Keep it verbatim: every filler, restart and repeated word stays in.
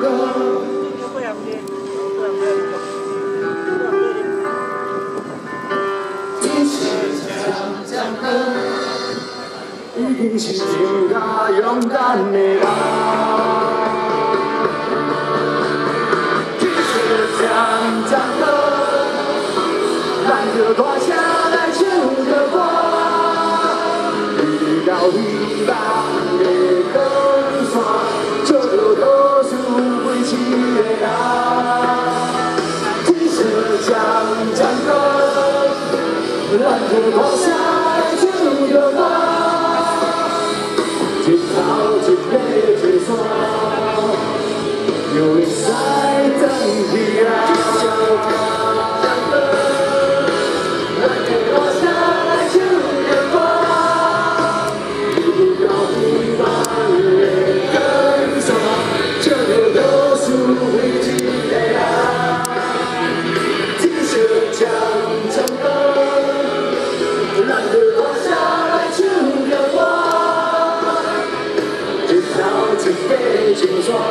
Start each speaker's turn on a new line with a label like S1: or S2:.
S1: 已经是真甲勇敢的人，继续唱唱歌，咱就大声来唱着歌，遇到希望的光线，照着倒数归期的人，继续唱唱歌，咱就大声来唱着歌。 一头一尾一线，又会使转去啊！咱就大声来唱着歌，遇到希望的光线，照着倒数归期的人，继续唱唱歌，咱就大声来唱着歌。 一杯清霜。